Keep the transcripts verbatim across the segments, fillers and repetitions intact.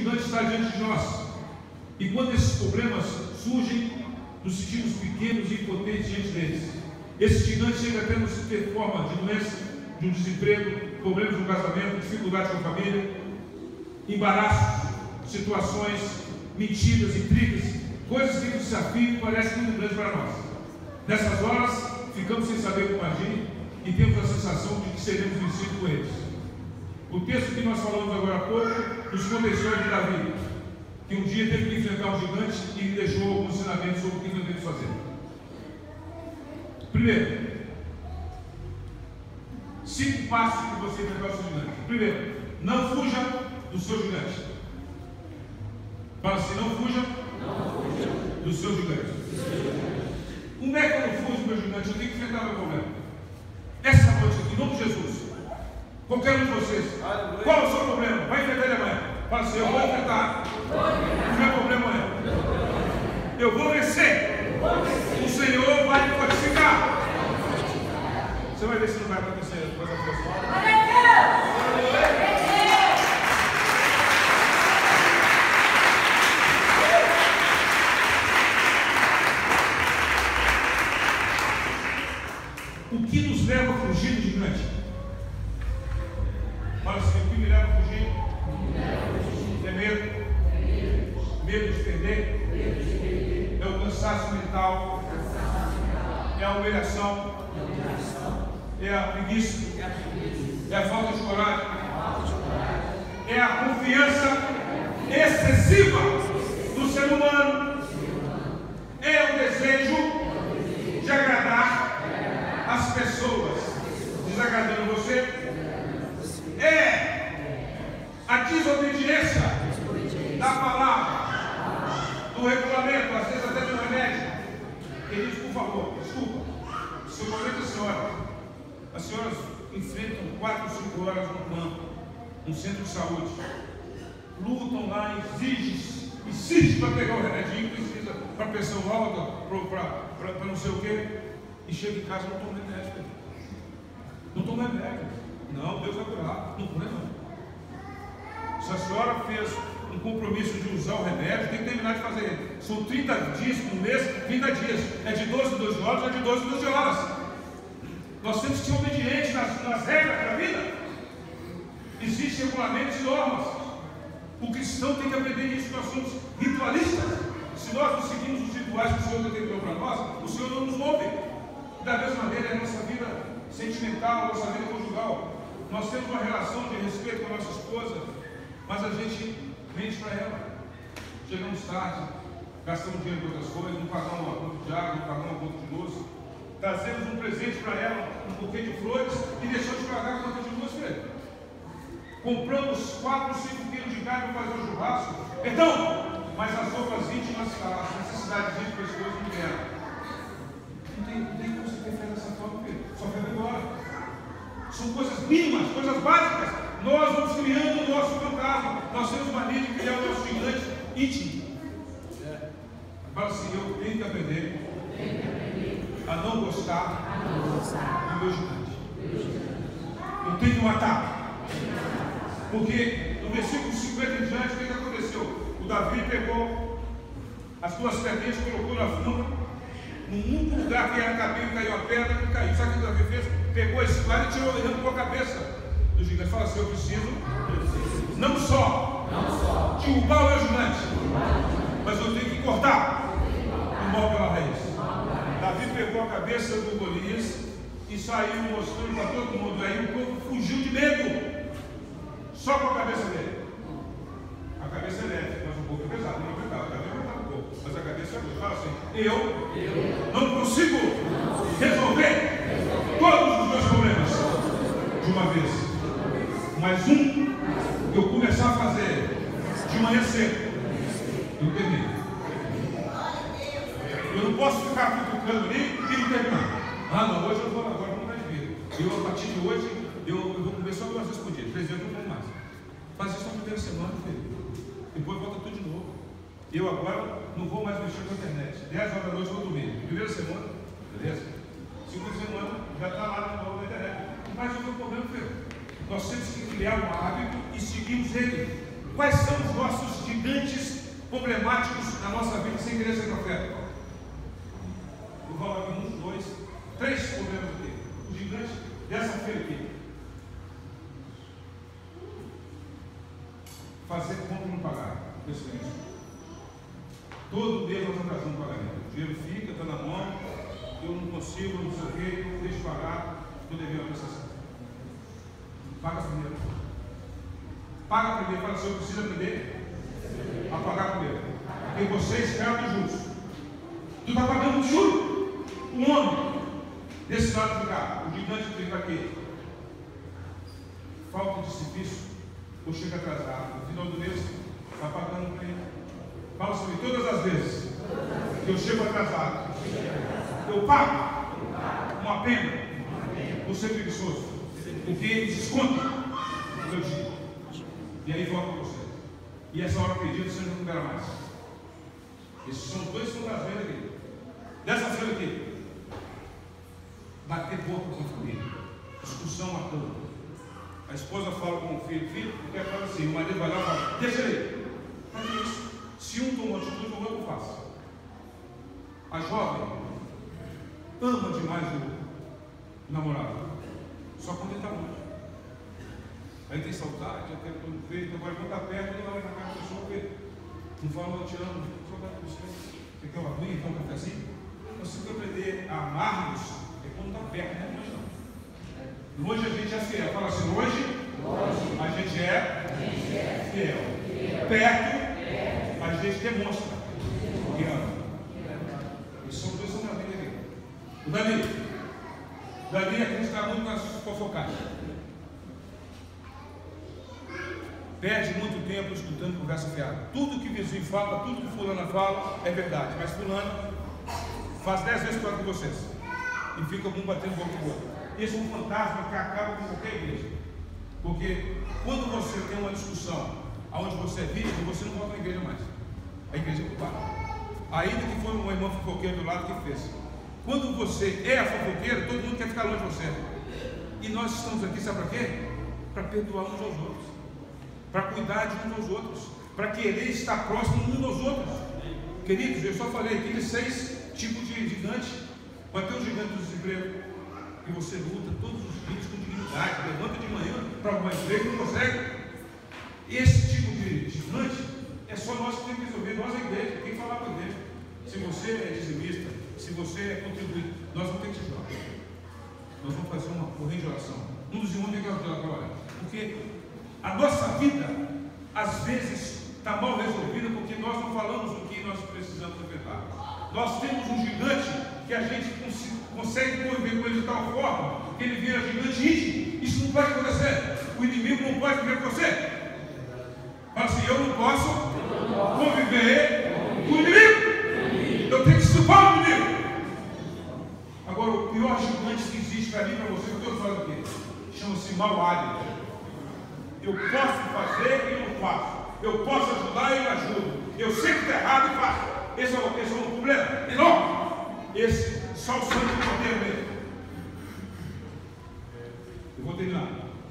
gigante está diante de nós. E quando esses problemas surgem, nos sentimos pequenos e impotentes diante deles. Esse gigante chega até nos ter forma de doença, de um desemprego, problemas no casamento, dificuldades com a família, embaraços, situações, mentiras, intrigas, coisas que nos desafiam e parecem muito grandes para nós. Nessas horas, ficamos sem saber como agir e temos a sensação de que seremos vencidos por eles. O texto que nós falamos agora há pouco nos conta a história de Davi, que um dia teve que enfrentar um gigante e lhe deixou alguns ensinamentos sobre o que devemos fazer. Primeiro, cinco passos que você enfrentar o seu gigante. Primeiro, não fuja do seu gigante. Fala assim, não fuja, não fuja do seu gigante. Como é que eu não fujo do meu gigante? Eu tenho que enfrentar o meu problema. Essa noite aqui, em nome de Jesus, qualquer um de vocês, qual é o seu problema? Vai enfrentar ele amanhã. Fala assim, eu vou enfrentar. O meu problema é, eu vou vencer. O Senhor vai me fortificar. Você vai ver se não vai acontecer. O que nos leva a fugir do gigante? Fala assim, o que me leva a fugir? É medo. Medo de perder. É o cansaço mental. É a humilhação. É a preguiça. É a falta de coragem. É a confiança excessiva do ser humano. É o desejo de agradar as pessoas, desagradando você. É a desobediência da palavra, do regulamento, às vezes até de um remédio. Ele diz, por favor, desculpa, se eu comento a senhora, as senhoras enfrentam quatro, cinco horas no campo, no centro de saúde, lutam lá, exigem, insistem para pegar o remedinho, precisa para pressão alta, para não sei o quê, e chega em casa, não toma remédio. Não toma remédio. Não, Deus vai curar. Não cura não. Se a senhora fez um compromisso de usar o remédio, tem que terminar de fazer ele. São trinta dias por mês, trinta dias. É de doze em doze horas, é de doze em doze horas. Nós temos que ser obedientes nas, nas regras da vida. Existem regulamentos e normas. O cristão tem que aprender isso. Nós somos ritualistas. Se nós não seguimos os rituais que o Senhor determinou para nós, o Senhor não nos ouve. Da mesma maneira, é a nossa vida sentimental, a nossa vida conjugal. Nós temos uma relação de respeito com a nossa esposa, mas a gente mente para ela. Chegamos tarde, gastamos dinheiro com outras coisas, não pagamos uma conta de água, não pagamos uma conta de luz. Trazemos um presente para ela, um buquê de flores, e deixamos de pagar a conta de luz, filho. Compramos quatro, cinco quilos de carne para fazer um churrasco. Perdão, mas as roupas íntimas, as necessidades íntimas das coisas não deram. Não tem, não tem como você ter fé dessa forma, filho. Só vai embora. São coisas mínimas, coisas básicas. Nós vamos criando o nosso fantasma. Nós temos mania de criar o nosso gigante íntimo. É. Fala assim, eu tenho que aprender a não gostar, a não gostar do meu gigante. Eu tenho que matar. Porque no versículo cinquenta em diante, o que aconteceu? O Davi pegou as duas pedrinhas, colocou na funda. No único lugar que era cabelo, caiu a pedra e caiu. Sabe o que o Davi fez? Pegou a espada e tirou, e arrancou a cabeça do gigante. Fala assim, eu preciso, não só, não só derrubar o meu gigante, mas eu tenho que cortar o mal pela raiz. Davi pegou a cabeça do Golias e saiu mostrando para todo mundo. Aí o povo fugiu de medo. Só com a cabeça dele. A cabeça é leve, mas o corpo é pesado. Não é pesado, a cabeça é pesado, o corpo. Mas a cabeça é leve. Fala assim, eu, eu não consigo resolver todos os meus problemas de uma vez. Mas um, eu começar a fazer de manhã cedo, eu termino. Eu não posso ficar cutucando ali e não terminar. Ah, não, hoje eu vou, agora não vai vir. Eu, a partir de hoje, eu, eu vou comer só duas vezes por dia. Três vezes eu não como mais. Faz isso na primeira semana, filho. Depois volta tudo de novo. Eu agora não vou mais mexer com a internet. dez horas da noite eu vou dormir. Primeira semana, beleza? Segunda semana, já está lá de novo na internet. Mas o meu problema, filho, nós temos que criar um hábito e seguirmos ele. Quais são os nossos problemáticos na nossa vida sem querer ser profeta. Eu vou falar aqui um, dois, três problemas aqui. O gigante dessa feira aqui. Fazer conta e não pagar. Isso é isso. Todo mês nós atrasamos o pagamento. O dinheiro fica, está na mão, eu não consigo, não sei o quê, deixa eu pagar, estou devendo a prestação. Paga primeiro. Paga primeiro, fala assim, eu preciso aprender a pagar primeiro. Porque você espera do juros. Tu está pagando o juro. O homem desse lado de cá, o gigante que fica aqui. Falta de serviço, ou chega atrasado. No final do mês, está pagando para ele. Fala sobre todas as vezes que eu chego atrasado, eu pago uma pena por ser preguiçoso, porque eles descontam o meu dia. E aí volta para você. E essa hora perdida você não recupera mais. Esses são dois fantasmas aqui. Dessa feira aqui, bater boca com a família, discussão matando. A esposa fala com o filho, filho, porque ela fala assim, o marido vai lá e fala, deixa ele. Faz isso. Se um tomou atitude, o outro faz. A jovem ama demais o namorado, só quando ele está longe. Aí tem saudade, até quando vê, agora quando está perto, ele vai na casa da pessoa, porque não fala, eu te amo, saudade de você. Você quer uma aguinha, quer um cafezinho? Você tem que aprender a amar isso, é quando está perto, não é longe não. Longe a gente é fiel. Fala assim, longe, longe. A gente é, a gente é fiel. fiel. Perto, a gente demonstra que ama. Isso são dois na vida aqui. O Davi. O Davi acredita muito nas fofocadas. Perde muito tempo escutando conversa fiada. Tudo que o vizinho fala, tudo que fulana fala é verdade. Mas fulana faz dez vezes pior que vocês. E fica um batendo boca com o outro. Esse é um fantasma que acaba com qualquer igreja. Porque quando você tem uma discussão onde você é vítima, você não volta na igreja mais. A igreja é culpada. Ainda que foi uma irmã fofoqueira do lado que fez. Quando você é a fofoqueira, todo mundo quer ficar longe de você. E nós estamos aqui, sabe para quê? Para perdoar uns aos outros. Para cuidar de uns aos outros. Para querer estar próximo uns aos outros. Queridos, eu só falei aqui de seis tipos de gigante. Vai ter um gigante do desemprego. E você luta todos os dias com dignidade. Levanta de manhã para arrumar emprego e não consegue. Esse tipo de gigante é só nós que temos que resolver, nós a igreja, tem que falar com a igreja. Se você é dizimista, se você é contribuinte, nós vamos ter que te ajudar. Nós vamos fazer uma corrente de oração. Um dos irmãos tem que ajudar agora. Porque a nossa vida, às vezes, está mal resolvida porque nós não falamos o que nós precisamos enfrentar. Nós temos um gigante que a gente cons consegue conviver com ele de tal forma que ele vira gigante íntimo. Isso não pode acontecer. O inimigo não pode viver com você. Fala assim, eu não posso conviver com o inimigo. Eu tenho que supar o inimigo. Agora, o pior gigante que existe para mim, para você, o que eu falo aqui? Chama-se mau hálito. Eu posso fazer e não faço. Eu posso ajudar e não ajudo. Eu sei que está errado e faço. Esse é, o, esse é um problema enorme. Esse, só o sangue do poder mesmo. Eu vou terminar.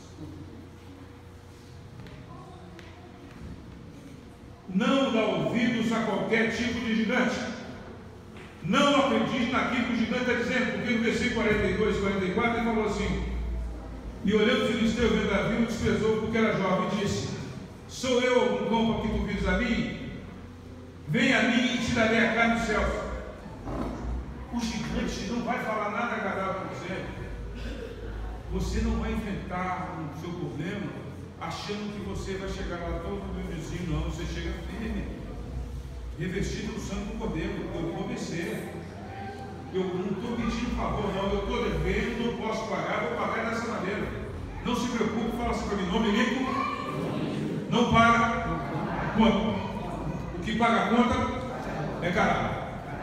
Não dá ouvidos a qualquer tipo de gigante. Não acredite naquilo que o gigante está dizendo, porque no versículo quarenta e dois, quarenta e quatro, ele falou assim: e olhando o filisteu, vendo Davi, o desprezou porque era jovem, e disse: sou eu algum cão para que tu vires a mim? Venha a mim e te darei a carne dos céus. O gigante não vai falar nada agradável para você. Você não vai enfrentar o seu problema achando que você vai chegar lá todo meu vizinho, não. Você chega firme, revestido do sangue do Cordeiro. Eu vou vencer. Eu não estou pedindo favor, não. Eu estou devendo, não posso pagar, vou pagar dessa maneira. Não se preocupe, fala assim para mim: não me ligo, não paga conta. O que paga a conta é caralho.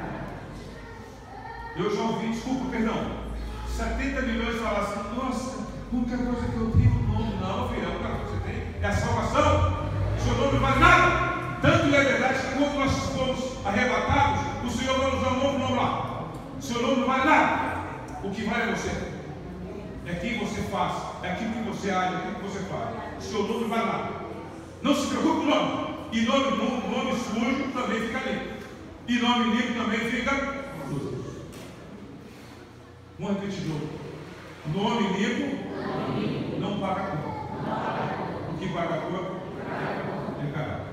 Eu já ouvi, desculpa, perdão, setenta milhões falar assim: nossa, a única coisa que eu tenho é o nome. Não, filho, a única coisa que você tem é a salvação. O seu nome não vale nada. Tanto é verdade que quando nós fomos arrebatados, o Senhor vai nos dar um novo nome lá. O seu nome não vale nada. O que vale é você. É quem você faz, é aquilo que você age, é aquilo que você faz. O seu nome não vale nada. Não se preocupe com o nome. E nome, nome, nome sujo também fica limpo. E nome limpo também fica sujo. Vamos repetir de novo. Nome limpo não paga a conta. O que paga a conta é caráter.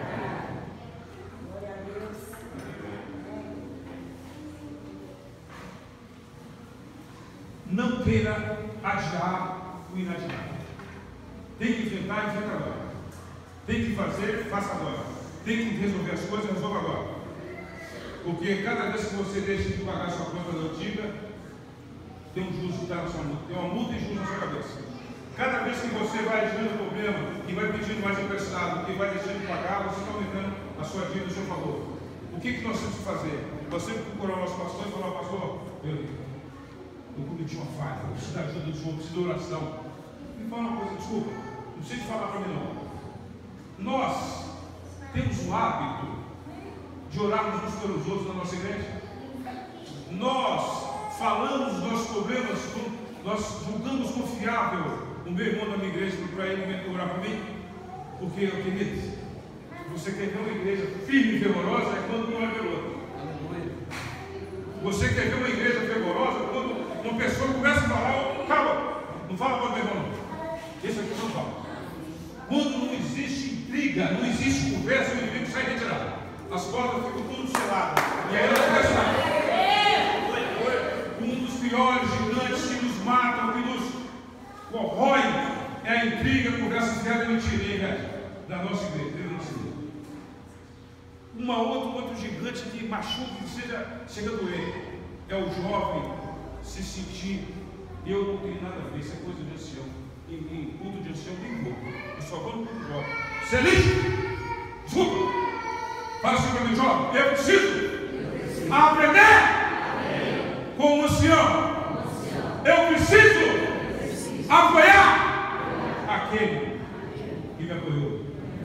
Não queira adiar o inadiável. Tem que enfrentar, enfrenta agora. Tem que fazer, faça agora. Tem que resolver as coisas, resolva agora. Porque cada vez que você deixa de pagar sua conta da antiga, tem um juros que está na sua multa. Tem uma multa e juros na sua cabeça. Cada vez que você vai adiando o problema, que vai pedindo mais emprestado, que vai deixando de pagar, você está aumentando a sua dívida a seu favor. O que, que nós temos que fazer? Nós temos que procurar o nosso pastor e falar: pastor, eu eu cometi uma falha, eu preciso da ajuda do Senhor, eu preciso de oração. Me fala uma coisa, desculpa, não precisa falar para mim não. Nós temos o hábito de orarmos uns pelos outros na nossa igreja. Nós falamos dos nossos problemas, nós julgamos confiável o meu irmão da minha igreja para ele orar para mim. Porque, queridos, você quer ver uma igreja firme e fervorosa é quando um ora pelo outro. Você quer ver uma igreja fervorosa quando uma pessoa começa a falar: calma, não fala para o meu irmão. Esse aqui não fala. Quando não existe intriga, não existe conversa, o inimigo sai retirado. As portas ficam tudo seladas. E aí ela começa a... Um dos piores gigantes que nos matam, que nos corrói, é a intriga, conversa fiada e mentira da nossa igreja. Uma outra, um outro gigante que machuca, que seja, chega a doer, é o jovem se sentir: eu não tenho nada a ver, isso é coisa de ancião. Em, em culto de ancião nem vou, eu só vou no culto jovem. Você é lixo! Desculpa! Fala assim para mim, jovem: eu preciso aprender com o ancião. Eu preciso apoiar aquele que me apoiou.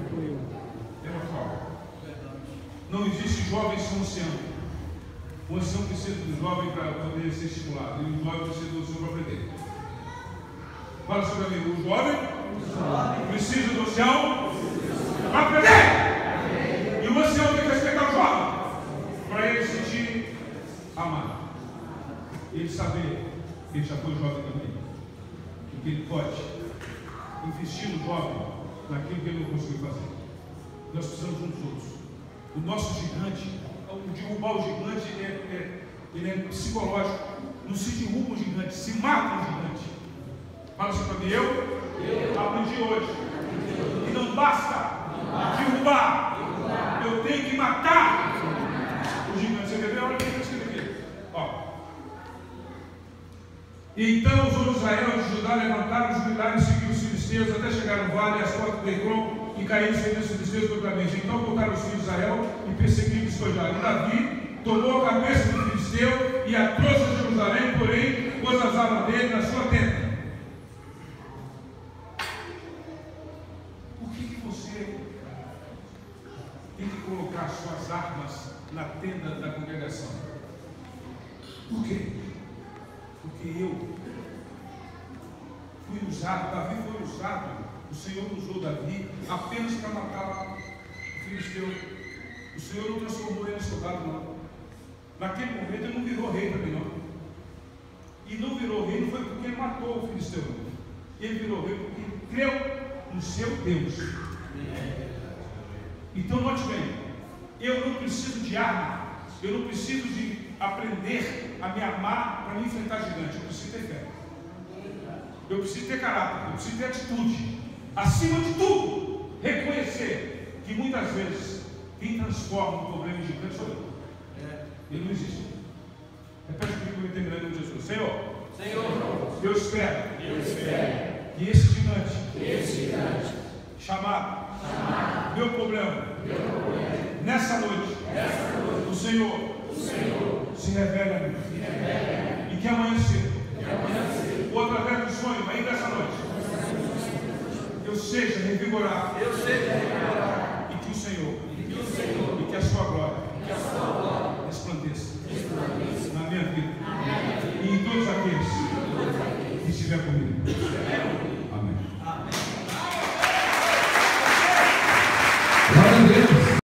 Não existe jovem sem ancião. O ancião precisa do jovem para poder ser estimulado. E o jovem precisa do ancião para aprender. Fala sobre a mim. O jovem, o jovem precisa do ancião para aprender. E o ancião tem que respeitar o jovem para ele se sentir amado. Ele saber que ele já foi jovem também. E que ele pode investir no jovem naquilo que ele não conseguiu fazer. Nós precisamos uns dos outros. O nosso gigante, o derrubar o gigante, é, é, ele é psicológico. Não se derruba o gigante, se mata o gigante. Fala assim para mim: eu, eu aprendi hoje. E não basta derrubar, eu tenho que matar o gigante. Você quer ver? Olha o que eu escrevi aqui. Ó. E então os homens de Israel de Judá levantaram, jubilaram e seguiram os filisteus até chegar no vale, às portas do Ecrom, e caíram os filisteus totalmente. Então voltaram os filhos de Israel e perseguiram e despojaram. E Davi tomou a cabeça do filisteu e a trouxe a Jerusalém, porém pôs as armas dele na sua tenda. Por que, que você tem que colocar suas armas na tenda da congregação? Por quê? Porque eu fui usado, Davi foi usado. O Senhor usou Davi apenas para matar o filisteu. O Senhor não transformou ele em soldado, não. Naquele momento ele não virou rei também, não. E não virou rei não foi porque ele matou o filisteu. Ele virou rei porque creu no seu Deus. Então note bem, eu não preciso de arma. Eu não preciso de aprender a me amar para me enfrentar gigante. Eu preciso ter fé. Eu preciso ter caráter. Eu preciso ter atitude. Acima de tudo, reconhecer que muitas vezes quem transforma um problema em gigante sou eu. Ele não existe. Repete comigo que eu terminar em nome de Jesus. Senhor, Senhor, eu espero, eu espero que esse gigante, que esse gigante chamado, chamado meu, problema, meu problema, nessa noite, nessa noite o, Senhor, o Senhor se revele a mim. Se revele a mim. E que amanhã cedo, ou através do sonho, ainda essa noite, eu seja revigorado, eu seja revigorado, e que o Senhor, e que, o Senhor, e que a sua glória, que a sua glória resplandeça, resplandeça na minha vida, na minha vida, e em todos aqueles que estiver comigo.